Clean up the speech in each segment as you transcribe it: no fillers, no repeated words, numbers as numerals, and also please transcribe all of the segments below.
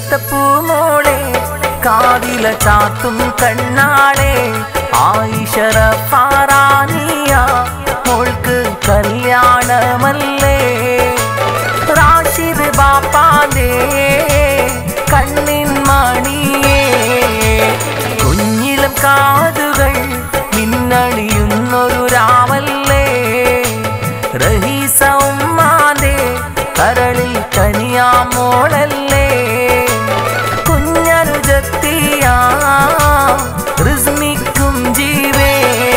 ചേലത്തപ്പൂമോളെ കാതില ചാത്തും കണ്ണാളെ ആയിഷറ ഫാറാനിയ മോൾക്ക് കല്യാണമല്ലേ റാഷിദ് ബാപ്പാന്റെ കണ്ണിൻ മണിയേ കുഞ്ഞിലും കാതുകൾ മിന്നണിയുന്നൊരു രാമല്ലേ റഹീസ ഉമ്മാന്റെ കരളിൽ കനിയാമോളല്ലേ കുഞ്ഞനുജത്തിയ റിസ്മിക്കും ജീവേ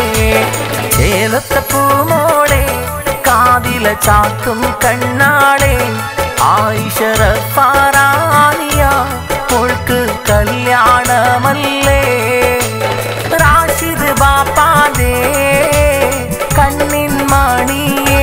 ചേലത്തപ്പൂമോളെ കാതില ചാത്തും കണ്ണാളെ ആയിഷറ ഫാറാനിയ മോൾക്ക് കല്യാണമല്ലേ റാഷിദ് ബാപ്പാന്റെ കണ്ണിൻ മണിയേ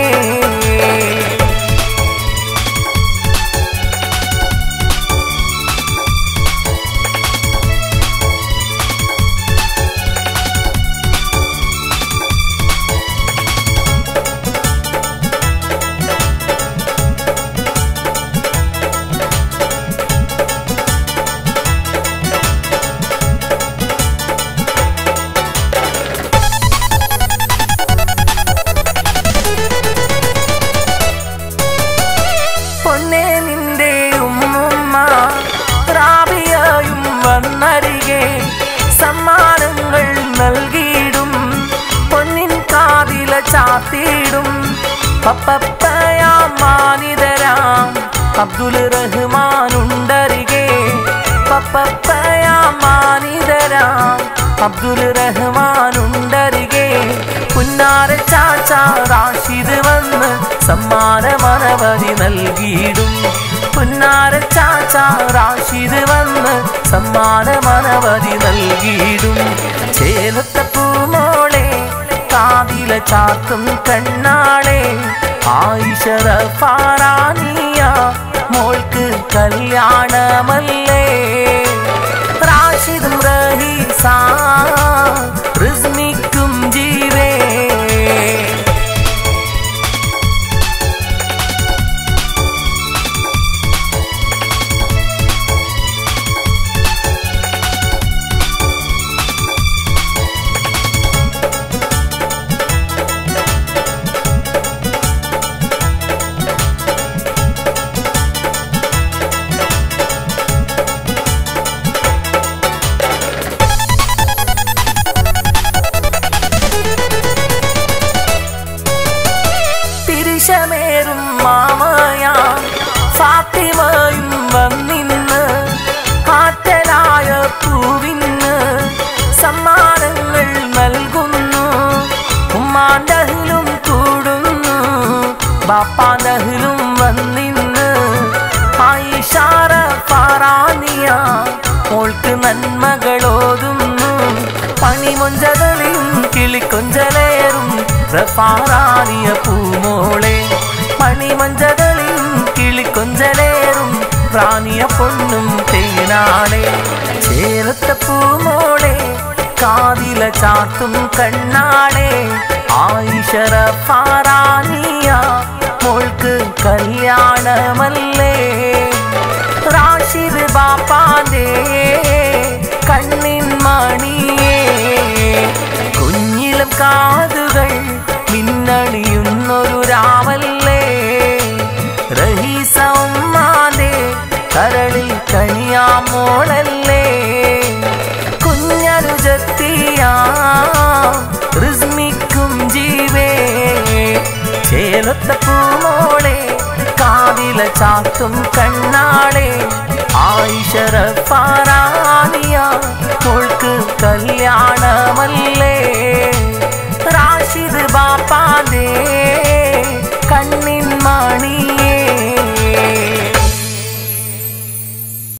സമ്മാനങ്ങൾ നൽകിയിടും പൊന്നിൻ കാതില ചാത്തിയിടും പപ്പപ്പയാം മാനിതരാം അബ്ദുൽ റഹ്മാനുണ്ടരികെ പപ്പപ്പയാം മാനിതരാം അബ്ദുൽ റഹ്മാനുണ്ടരികെ പുന്നാര ചാച്ച റാഷിദ് വന്ന് സമ്മാനമനവധി നൽകിയിടും പുന്നാര ചാച്ച റാഷിദ് വന്ന് സമ്മാനമനവധി നൽകിയിടും ചേലത്തപ്പൂമോളെ കാതില ചാത്തും കണ്ണാളെ ആയിഷറ ഫാറാനിയ മോൾക്ക് കല്യാണമല്ലേ റാഷിദും റഹീസ റിസ്മിക്കും ജീവേ േറും മാമയാ ഫാത്തിമയും വന്നിന്ന് കാറ്റലായ പൂവിന്ന് സമ്മാനങ്ങൾ നൽകുന്നു ഉമ്മാണ്ടഹിലും കൂടുന്നു ബാപ്പാണ്ടഹിലും വന്നിന്ന് ആയിഷാറ ഫാറാനിയ മോൾക്ക് നന്മകളോതുന്നു പണിമൊഞ്ചകളിലും കിളിക്കൊഞ്ചലേറും ഫാറാനിയ പൂമോളെ മണിമഞ്ചകളിലും കിളിക്കൊഞ്ചലേറും റാണിയ പൊന്നും തേനാളെ ചേലത്തപ്പൂമോളെ കാതില ചാത്തും കണ്ണാളെ ആയിഷറ ഫാറാനിയ മോൾക്ക് കല്യാണമല്ലേ റാഷിദ് ബാപ്പാന്റെ കണ്ണിൻ മണിയേ കുഞ്ഞിലും കാതുകൾ മിന്നണിയുന്നൊരു രാമല്ലേ റഹീസ ഉമ്മാന്റെ കരളിൽ കനിയാമോളല്ലേ കുഞ്ഞനുജത്തിയ റിസ്മിക്കും ജീവേ ചേലത്തപ്പൂമോളെ കാതില ചാത്തും കണ്ണാളെ ആയിഷറ ഫാറാനിയ മോൾക്ക് കല്യാണമല്ലേ